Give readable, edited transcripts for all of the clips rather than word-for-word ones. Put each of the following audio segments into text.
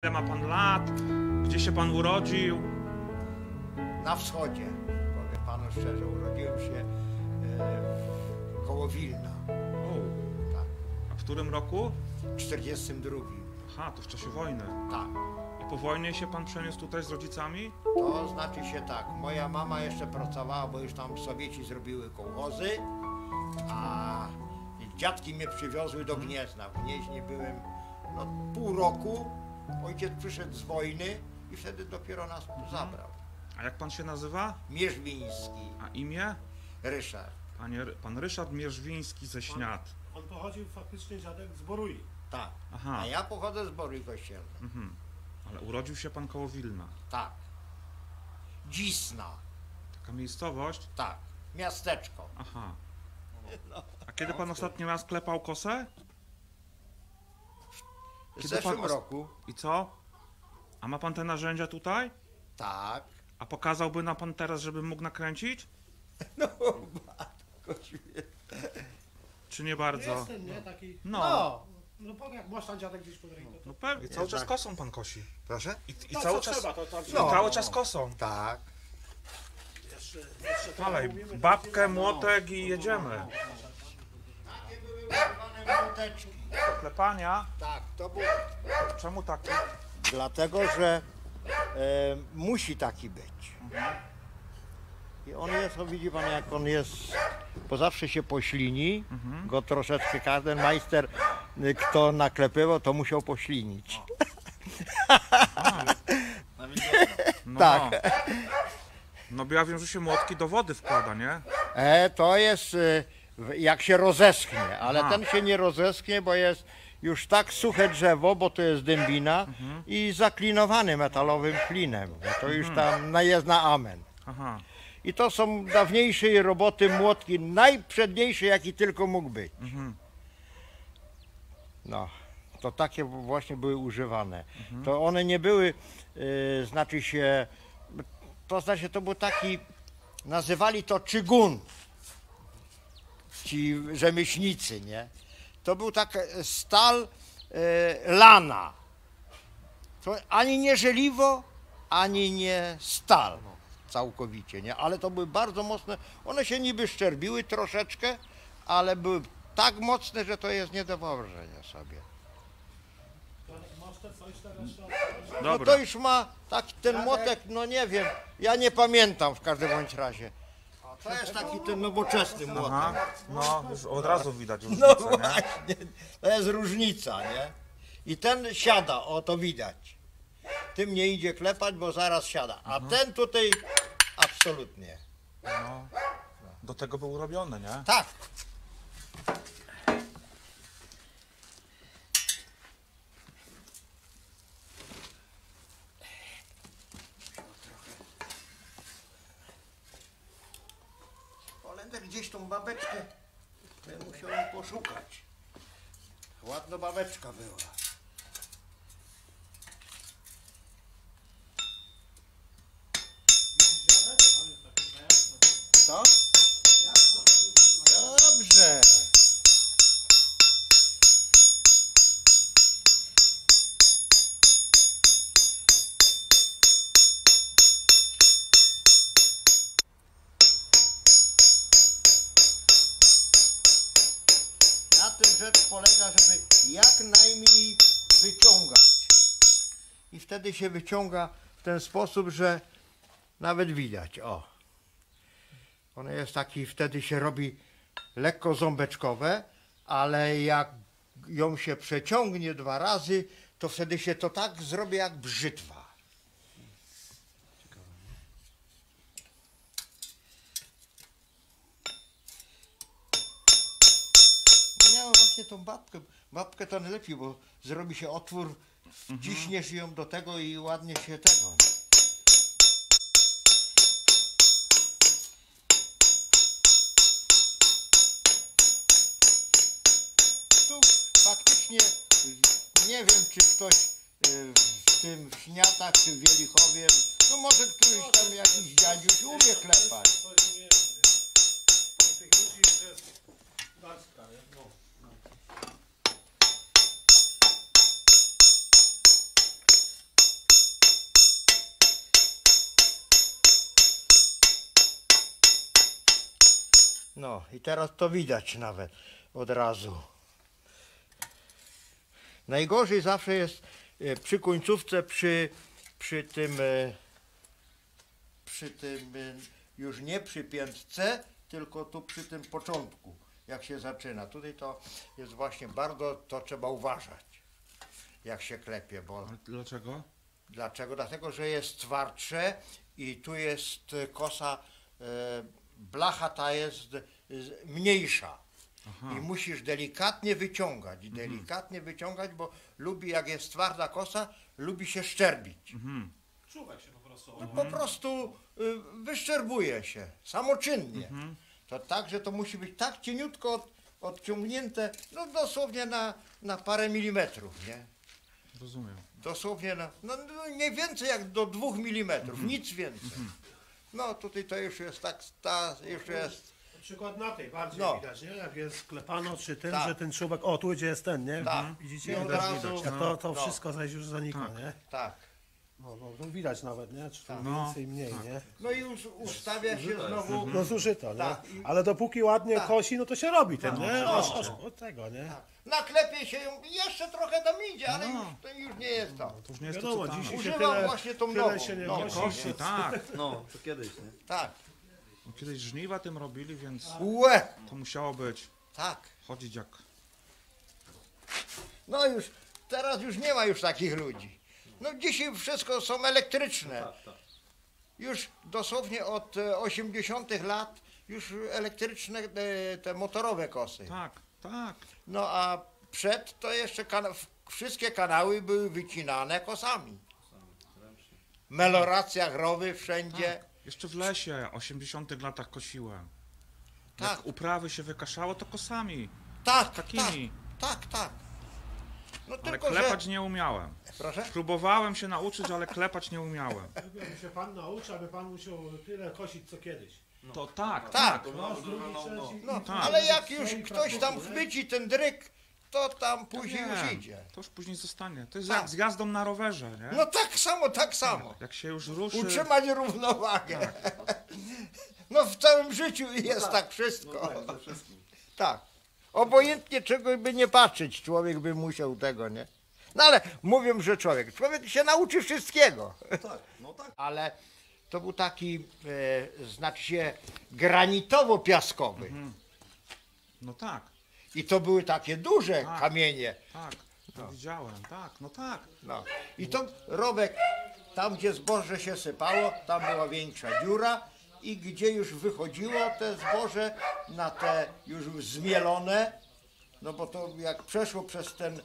Ile ma pan lat? Gdzie się pan urodził? Na wschodzie, powiem panu szczerze, urodziłem się koło Wilna. O, Tak. a w którym roku? W 42. Aha, to w czasie wojny. Tak. I po wojnie się pan przeniósł tutaj z rodzicami? To znaczy się tak, moja mama jeszcze pracowała, bo już tam Sowieci zrobiły kołchozy, a dziadki mnie przywiozły do Gniezna. W Gnieźnie byłem pół roku, ojciec przyszedł z wojny i wtedy dopiero nas tu zabrał. A jak pan się nazywa? Mierzwiński, A imię? Ryszard. Pan Ryszard Mierzwiński ze Śniad. On pochodził faktycznie dziadek z Borui. Tak. Aha. A ja pochodzę z Bory Kościelnej. Ale urodził się pan koło Wilna. Tak. Dzisna. Taka miejscowość? Tak. Miasteczko. Aha. A kiedy pan ostatni raz klepał kosę? W zeszłym roku. I co? A ma pan te narzędzia tutaj? Tak. A pokazałby nam pan teraz, żebym mógł nakręcić? No, matko święta. Czy nie bardzo? Jest ten, nie? Taki... No. No powiem, jak masz tam dziadek gdzieś pod ręką. No pewnie. Cały czas kosą pan kosi. Proszę? I To, cały co czas, trzeba, to tam No. cały czas kosą. Tak. jeszcze Dalej, mówimy, babkę, młotek i jedziemy. Takie były używane młoteczki. Do klepania? Tak, to było. Czemu taki? Dlatego, że musi taki być. I on jest, o widzi pan, jak on jest, bo zawsze się poślini, go troszeczkę każdy majster, kto naklepywał, to musiał poślinić. No, Tak. No bo ja wiem, że się młotki do wody wkłada, nie? To jest jak się rozeschnie, ale Aha. ten się nie rozeschnie, bo jest już tak suche drzewo, bo to jest dębina i zaklinowany metalowym klinem. No to już tam jest na amen. Aha. I to są dawniejszej roboty młotki, najprzedniejsze jaki tylko mógł być. No, to takie właśnie były używane. To one nie były, to był taki, nazywali to czygun, ci rzemieślnicy, nie? To był taka stal lana. To ani nie żeliwo, ani nie stal całkowicie, nie? Ale to były bardzo mocne, one się niby szczerbiły troszeczkę, ale były tak mocne, że to jest nie do wyobrażenia sobie. Masz te coś teraz, No Dobra. to już ma taki ten młotek, no nie wiem, ja nie pamiętam w każdym bądź razie. To jest taki ten nowoczesny młotek. Aha. No, już od razu widać No różnicę, nie? właśnie, to jest różnica, nie? I ten siada, o to widać. Tym nie idzie klepać, bo zaraz siada. A ten tutaj absolutnie. No. Do tego był robiony, nie? Tak. Holender gdzieś tą babeczkę musiał poszukać. Ładna babeczka była. Co? Dobrze. Na tym rzecz polega, żeby jak najmniej wyciągać. I wtedy się wyciąga w ten sposób, że nawet widać, o. One jest taki, wtedy się robi lekko ząbeczkowe, ale jak ją się przeciągnie 2 razy, to wtedy się to tak zrobi jak brzytwa. Miałem właśnie tą babkę to najlepiej, bo zrobi się otwór, wciśniesz ją do tego i ładnie się tego. Tu faktycznie nie wiem, czy ktoś w tym w Śniatach, czy w Wielichowie, no może któryś tam jakiś dziadziuś umie klepać. coś nie wiem. Tych ludzi to jest garstka, nie? No. No i teraz to widać nawet od razu. Najgorzej zawsze jest przy końcówce, przy tym już nie przy piętce, tylko tu przy tym początku, jak się zaczyna. Tutaj to jest właśnie bardzo, to trzeba uważać, jak się klepie, bo Ale dlaczego? dlaczego? Dlatego, że jest twardsze i tu jest kosa, blacha ta jest mniejsza. Aha. I musisz delikatnie wyciągać, bo lubi, jak jest twarda kosa, lubi się szczerbić. Mhm. Czuwać się po prostu. Po prostu wyszczerbuje się, samoczynnie. To tak, że to musi być tak cieniutko odciągnięte, no dosłownie na parę milimetrów, nie? Rozumiem. Dosłownie no nie więcej jak do 2 milimetrów, nic więcej. No tutaj to już jest tak, już jest, Na przykład na tej bardziej No. widać, nie? Jak jest klepano czy tym, Tak. że ten czubek, o tu gdzie jest ten, nie? Tak. Widzicie? I od Jak razu, to no. wszystko zaś już zanika, nie? tak. No, tu widać nawet, nie? Czy tu No. więcej, mniej, nie? No i już ustawia się znowu, No zużyto, nie? Tak. Ale dopóki ładnie Tak. kosi, no to się robi ten, nie? no. Aż od tego, nie? naklepie się ją, jeszcze trochę tam idzie, ale No. już, to już nie jest to. To już nie jest Wiadomo, to, co tam. dzisiaj się Używam tyle, właśnie tą tyle nową. się nie No, kosi. Kosi, tak. No, to kiedyś, nie? Tak. No, kiedyś żniwa tym robili, więc Łe, to musiało być. tak. Chodzić jak... No już, teraz już nie ma już takich ludzi. No dzisiaj wszystko są elektryczne. Już dosłownie od 80 lat już elektryczne te motorowe kosy. Tak, tak. No a przed to jeszcze wszystkie kanały były wycinane kosami. Meloracja, growy wszędzie. Jeszcze w lesie, 80 latach kosiłem. Tak, Jak uprawy się wykaszało, to kosami. tak, Takimi. tak. No Ale tylko, klepać że... nie umiałem. Proszę? Próbowałem się nauczyć, ale klepać nie umiałem. Jakby się pan nauczył, aby pan musiał tyle kosić co kiedyś. To tak, Tak. No, drugi, trzeci, No, tak. ale jak już Swoi ktoś tam praktyki, nie? chwyci ten dryk, to tam później Nie, już idzie. to już później zostanie. To jest Tak. jak z jazdą na rowerze, nie? No tak samo. Jak się już ruszy... Utrzymać równowagę. No w całym życiu jest tak wszystko. Ze wszystkim. Tak. Obojętnie czego by nie patrzeć, człowiek by musiał tego, nie? No ale mówią, że człowiek się nauczy wszystkiego. Tak, no tak. Ale to był taki, znaczy się, granitowo-piaskowy. No tak, I to były takie duże Tak. kamienie. tak. To widziałem, tak, no tak. No. I to rowek, tam gdzie zboże się sypało, tam była większa dziura i gdzie już wychodziło te zboże na te już zmielone, no bo to jak przeszło przez ten,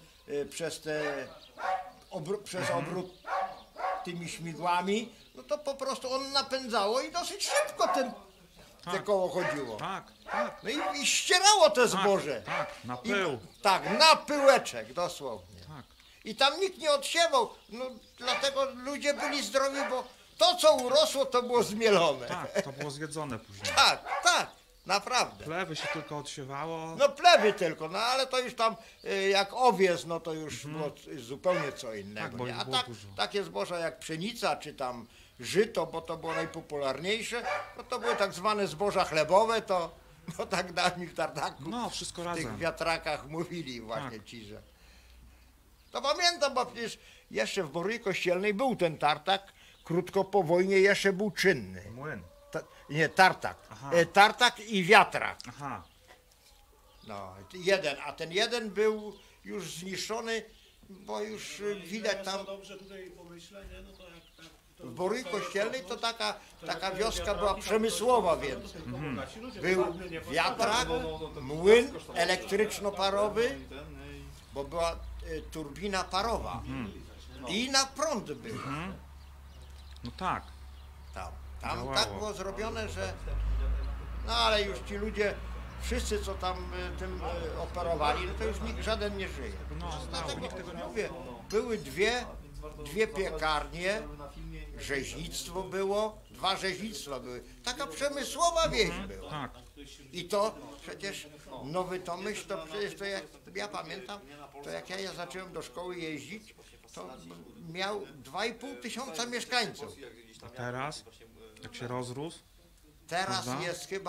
przez obrót tymi śmigłami, no to po prostu on napędzało i dosyć szybko te Tak. koło chodziło. Tak, tak. No i ścierało te zboże. Tak, na I, pył. tak, na pyłeczek dosłownie. Tak. I tam nikt nie odsiewał, no dlatego ludzie byli zdrowi, bo to co urosło to było zmielone. Tak, to było zjedzone później. Tak, naprawdę. Plewy się tylko odsiewało. No plewy tylko, no ale to już tam jak owies, no to już było zupełnie co innego. Tak, bo nie? ich A było tak, dużo. takie zboża jak pszenica czy tam żyto, bo to było najpopularniejsze, no to były tak zwane zboża chlebowe, to no tak dawniej w tartaku. No, wszystko W tych razem. wiatrakach mówili właśnie Tak. ci, że... To pamiętam, bo przecież jeszcze w Boryi Kościelnej był ten tartak, krótko po wojnie jeszcze był czynny. Młyn. Nie, tartak. Aha. Tartak i wiatrak. Aha. No, jeden, a ten jeden był już zniszczony, bo już widać tam... dobrze tutaj pomyślę, nie? No to jak tak... W Boryi Kościelnej to taka wioska była przemysłowa więcej. Był wiatrak, młyn elektryczno-parowy, bo była turbina parowa i na prąd był. No tak. Tam Działało. tak było zrobione, że... No ale już ci ludzie, wszyscy co tam tym operowali, no to już nikt żaden nie żyje. No, Dlatego nikt tego nie... mówię, były dwie piekarnie, rzeźnictwo było, 2 rzeźnictwa były. Taka przemysłowa wieś była. Tak. I to przecież Nowy Tomyśl, to przecież to jak ja pamiętam, to jak ja zacząłem do szkoły jeździć, to miał 2,5 tysiąca mieszkańców. A teraz, jak się rozrósł, Teraz Prawda? jest chyba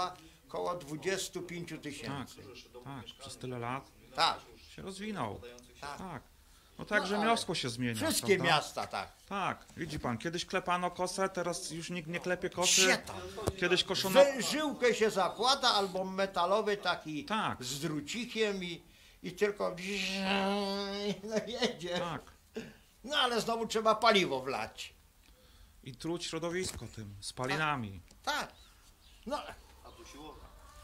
koło 25 Tak, tysięcy. tak, przez tyle lat Tak, się rozwinął. tak. Tak. No tak, No, rzemiosło się zmienia. Wszystkie prawda? miasta tak. Tak, widzi pan, kiedyś klepano kosę, teraz już nikt nie klepie kosy. Gdzie tam? Kiedyś koszono... Żyłkę się zakłada albo metalowy taki Tak. z drucikiem i tylko no jedzie. Tak. No ale znowu trzeba paliwo wlać. I truć środowisko tym, spalinami. Tak. No, A tu siłownia.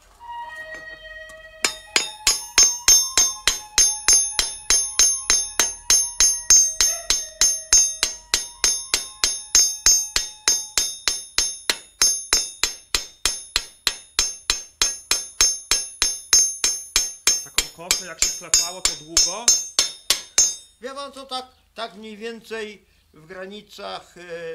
Taką kosę jak się klepało to długo. wie pan co, tak mniej więcej w granicach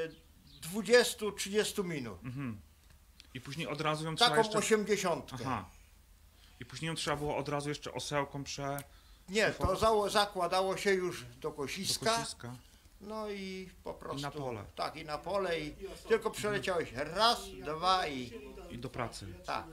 20-30 minut. I później od razu ją trzeba Taką jeszcze... 80. Aha. I później ją trzeba było od razu jeszcze osełką Nie, to zakładało się już do do kosiska. kosiska. No i po prostu. na pole. Tak, i na pole i tylko przeleciałeś raz, dwa i I do pracy. tak.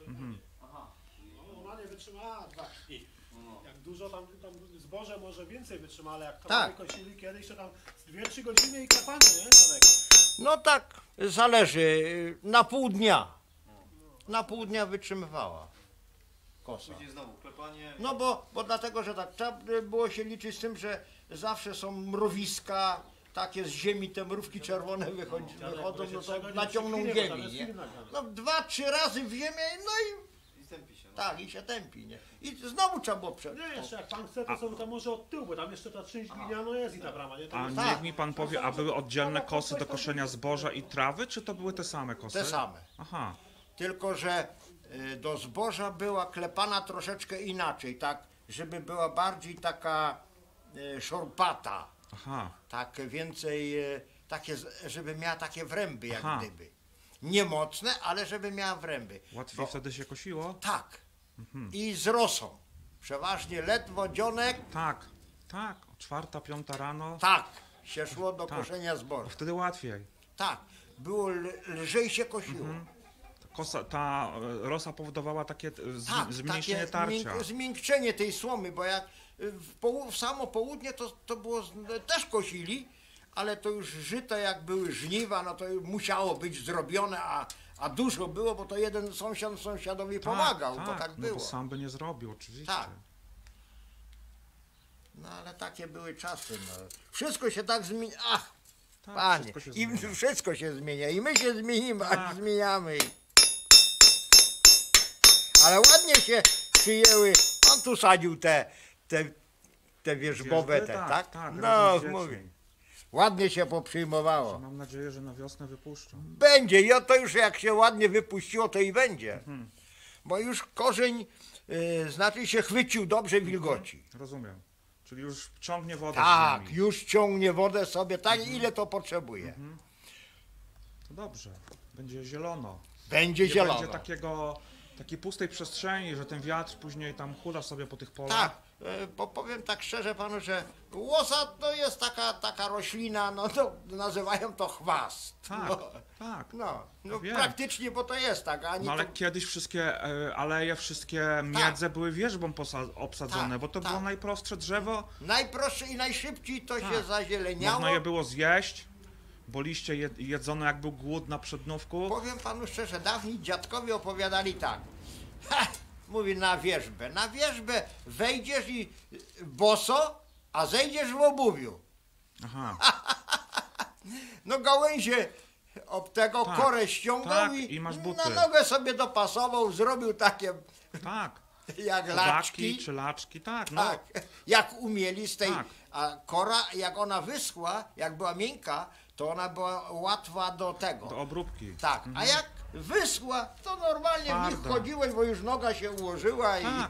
Ona nie wytrzymała 2 dni. Jak dużo tam zboże może więcej wytrzyma, ale jak Tak. trawy kosili kiedyś, to tam 2-3 godziny i klepanie, nie? Człowiek. No tak, zależy, na pół dnia. Na pół dnia wytrzymywała kosa. Później znowu klepanie. No bo dlatego, że tak, trzeba było się liczyć z tym, że zawsze są mrowiska, takie z ziemi, te mrówki czerwone wychodzą, no to naciągną ziemi, nie? No 2-3 razy w ziemię, no I stępi się. No. tak, i się tępi, nie? I znowu trzeba było Nie, jeszcze jak pan chce, to są tam może od tyłu, bo tam jeszcze ta część gliniana jest i ta brama, nie? A Tam jest... Tak. niech mi pan powie, a były oddzielne kosy do koszenia zboża i trawy, czy to były te same kosy? te same. Aha. Tylko że do zboża była klepana troszeczkę inaczej, tak, żeby była bardziej taka szorpata, Aha. tak więcej, takie, żeby miała takie wręby jak Aha. gdyby. Nie mocne, ale żeby miała wręby. Łatwiej Bo- wtedy się kosiło? Tak. I z rosą. Przeważnie ledwo dzionek, Tak. Tak. O 4, 5 rano. tak, się szło do Tak. koszenia zboża. Wtedy łatwiej. Tak, było lżej się kosiło. Ta rosa powodowała takie Tak, zmniejszenie takie tarcia. zmiękczenie tej słomy, bo jak w samo południe to było, też kosili, ale to już żyte jak były żniwa, no to musiało być zrobione, a dużo było, bo to jeden sąsiad sąsiadowi pomagał, to tak No było. bo sam by nie zrobił, oczywiście. Tak. No ale takie były czasy, no. Wszystko się tak zmienia, ach, Tak, panie, wszystko się i zmienia. wszystko się zmienia, i my się zmienimy, Tak. a zmieniamy. Ale ładnie się przyjęły, on tu sadził te wierzbowe, Wierzby? te, Tak, tak? tak, No, razem z dziećmi. mówię. Ładnie się poprzyjmowało. Mam nadzieję, że na wiosnę wypuszczą. Będzie, i to już jak się ładnie wypuściło, to i będzie. Bo już korzeń, znaczy się chwycił dobrze wilgoci. Rozumiem. Czyli już ciągnie wodę z Tak, ziemi. już ciągnie wodę sobie tak, ile to potrzebuje. To dobrze. Będzie zielono. Będzie Nie zielono. będzie takiej pustej przestrzeni, że ten wiatr później tam hula sobie po tych polach. Tak, bo powiem tak szczerze panu, że łosa to jest taka roślina, no to nazywają to chwast. Tak, No, tak. no Wiem. praktycznie, bo to jest tak, ani No ale to, kiedyś wszystkie aleje, wszystkie miedze były wierzbą obsadzone, Tak, bo to tak. było najprostsze drzewo. najprostsze i najszybciej to Tak. się zazieleniało. Można je było zjeść, bo liście jedzono jak był głód na przednówku. Powiem panu szczerze, dawni dziadkowie opowiadali tak. Ha, mówi na wierzbę wejdziesz i boso, a zejdziesz w obuwiu. Aha, No gałęzie ob tego Tak, korę ściągnął tak, i i masz buty. na nogę sobie dopasował, zrobił takie tak. jak Laki laczki. czy laczki, tak, no. Tak, jak umieli z tej, Tak. a kora jak ona wyschła, jak była miękka, to ona była łatwa do tego. Do obróbki. Tak, a jak wyschła, to normalnie w nich Twarda. chodziłeś, bo już noga się ułożyła i Tak.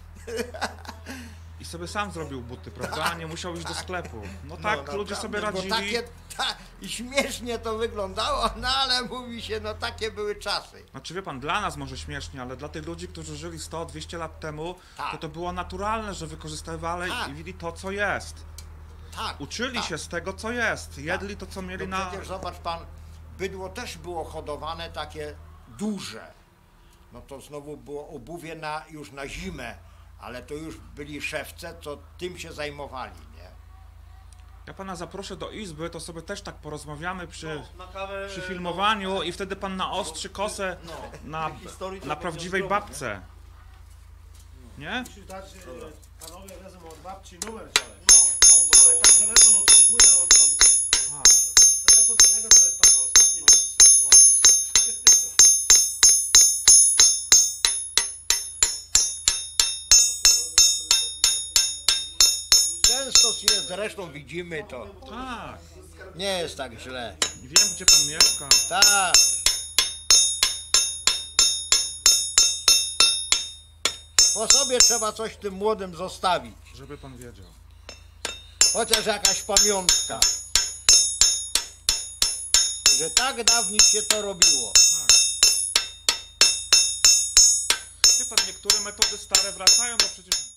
I sobie sam zrobił buty, prawda? Nie musiał iść do sklepu. No tak, no, ludzie sobie naprawdę, bo radzili. i śmiesznie to wyglądało, no ale mówi się, no takie były czasy. Znaczy wie pan, dla nas może śmiesznie, ale dla tych ludzi, którzy żyli 100-200 lat temu, Tak. to było naturalne, że wykorzystywali Tak. i widzi to, co jest. Tak. Uczyli tak. się z tego, co jest. Jedli to, co mieli No na... przecież zobacz pan, bydło też było hodowane takie duże. no to znowu było obuwie już na zimę, ale to już byli szewce, co tym się zajmowali, nie? Ja pana zaproszę do izby, to sobie też tak porozmawiamy Na kawę... przy filmowaniu i wtedy pan naostrzy kosę na prawdziwej babce. Nie? Musisz dać, panowie wezmą od babci numer dalej. Ale tam telefon obsługuje, on tam... A, Telefon do niego to jest tam na ostatnim miejscu. Często się zresztą widzimy, to tak. nie jest tak źle. Wiem, gdzie pan mieszka. Tak. Po sobie trzeba coś tym młodym zostawić. Żeby pan wiedział. Chociaż jakaś pamiątka. Że tak dawniej się to robiło. Wie pan, niektóre metody stare wracają, bo przecież